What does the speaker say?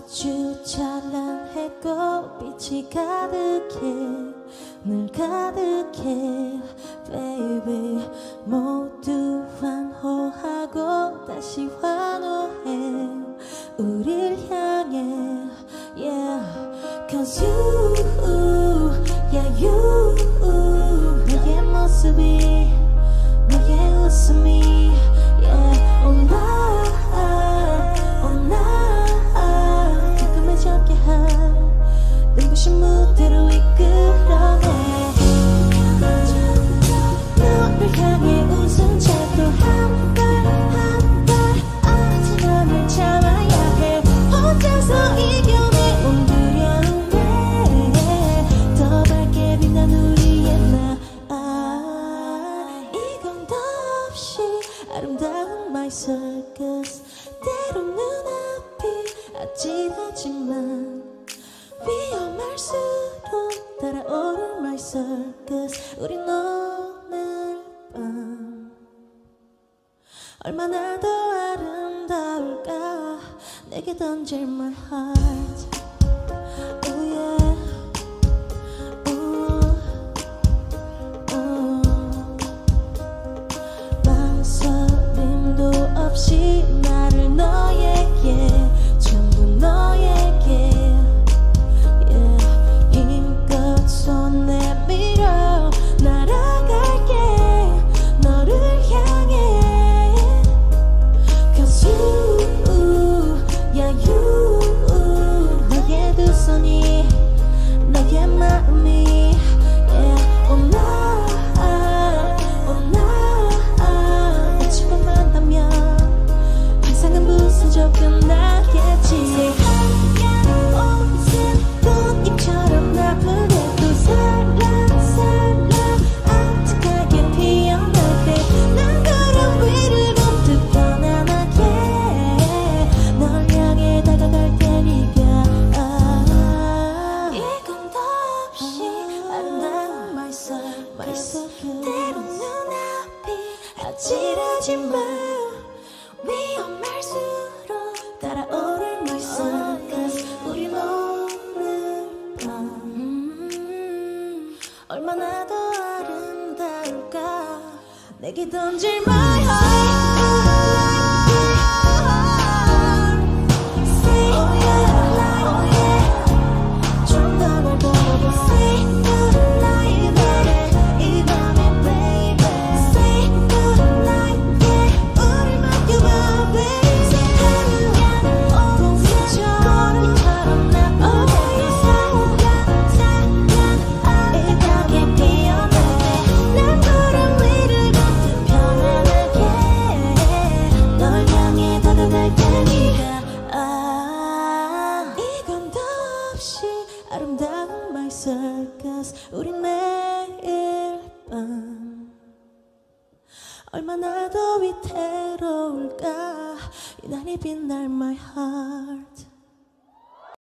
아주 찬란했고 빛이 가득해 늘 가득해 baby 모두 환호하고 다시 환호해 우릴 향해 yeah cause you yeah you 너의 모습이 너의 웃음이 yeah oh 나 궁금해졌게 한 눈부신 무대로 이끌어내 너를 향해 웃은 채 또 한 발 한 발 아직 맘을 참아야 해 혼자서 이겨내 온 두려움에 더 밝게 빛난 우리의 나 이건 덧없이 아름다운 my circus 때론 눈앞이 아찔하지만 위험할수록 달아오를 my circus 우린 오늘 밤 얼마나 더 아름다울까 내게 던질 my heart oh yeah 망설임도 없이 나를 너에게 전부 너에게 yeah. 힘껏 손 내밀어 날아갈게 너를 향해 cause you yeah you 너의 두 손이 너의 마음이 yeah oh 나 아침만 만나면 환상은 부서져 끝나겠지 하얀 옷은 꽃잎처럼 나쁘게 또 살랑살랑 아득하게 피어날 때 난 구름 위를 걷듯 편안하게 널 향해 다가갈 테니까 이건 덧없이 아름다운 my circus 때론 눈앞이 아찔하지만 위험할수록 달아오를 my circus 우린 오늘 밤 얼마나 더 아름다울까 내게 던질 my heart Say oh yeah 좀 더 널 보고 Say goodnight baby 이 밤에 baby Say goodnight yeah 우릴 맡겨봐 baby 하얀 옷은 꽃잎처럼 나쁘게 살랑살랑 아득하게 피어날 때 난 구름 위를 걷듯 편안하게 널 향해 다가갈 테니까 이건 덧없이 아름다운 my circus 우린 매일 밤 얼마나 더 위태로울까 유난히 빛날 my heart